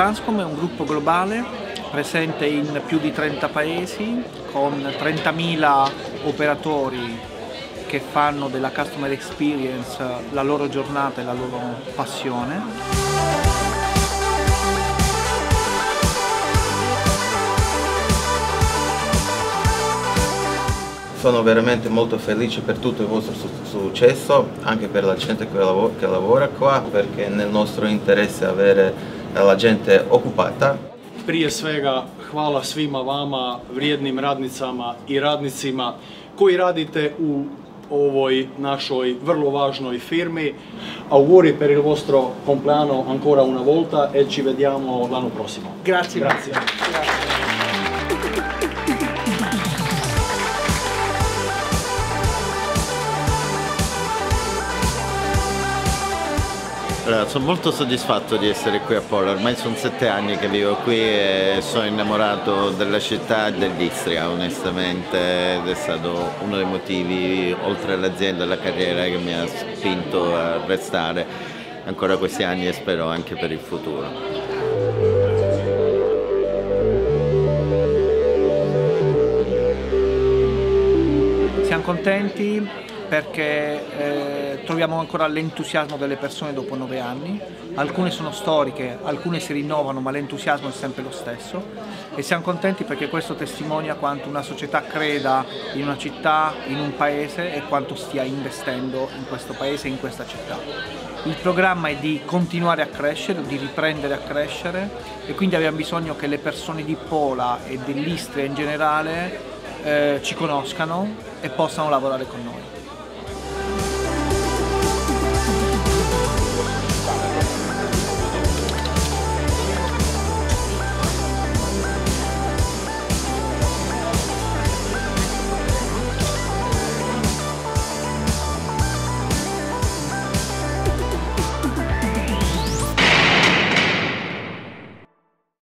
Transcom è un gruppo globale presente in più di 30 paesi con 30.000 operatori che fanno della customer experience la loro giornata e la loro passione. Sono veramente molto felice per tutto il vostro successo, anche per la gente che lavora qua, perché nel nostro interesse avere la gente occupata. Prije svega hvala svima vama, vrijednim radnicama i radnicima koji radite u ovoj našoj vrlo važnoj firmi. Auguri per il vostro compleanno ancora una volta e ci vediamo l'anno prossimo. Grazie. Grazie. Allora, sono molto soddisfatto di essere qui a Pol, ormai sono 7 anni che vivo qui e sono innamorato della città e dell'Istria onestamente, ed è stato uno dei motivi, oltre all'azienda e alla carriera, che mi ha spinto a restare ancora questi anni e spero anche per il futuro. Siamo contenti perché troviamo ancora l'entusiasmo delle persone dopo 9 anni, alcune sono storiche, alcune si rinnovano, ma l'entusiasmo è sempre lo stesso, e siamo contenti perché questo testimonia quanto una società creda in una città, in un paese, e quanto stia investendo in questo paese e in questa città. Il programma è di continuare a crescere, di riprendere a crescere, e quindi abbiamo bisogno che le persone di Pola e dell'Istria in generale ci conoscano e possano lavorare con noi.